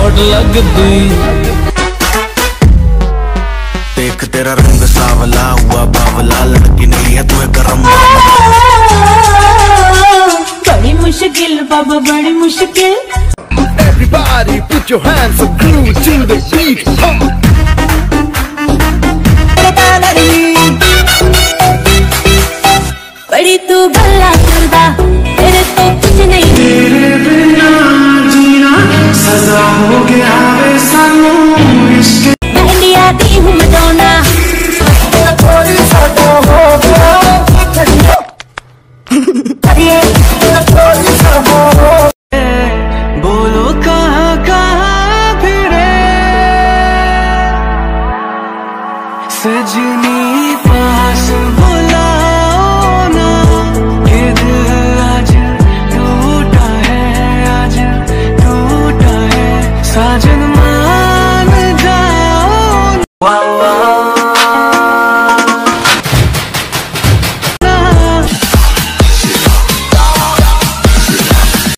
Hot लगदी। देख तेरा रंग सावला हुआ बावला, लड़की नहीं है तू गरम। बड़ी मुश्किल बाबा बड़ी मुश्किल। Everybody put your hands up, groove to the beat. बड़ी तू गल्ला करदा, तेरे तो कुछ नहीं। तेरे बिना जीना सजा हो गया वे सानू इश्क। मेहंदी आती हूँ मडोना, कोई साडा हो गया कोई साडा हो। बोलो कहाँ कहाँ फिरे सजनी पास बुलाओ ना, ये दिल आज टूटा है, आज टूटा है साजन।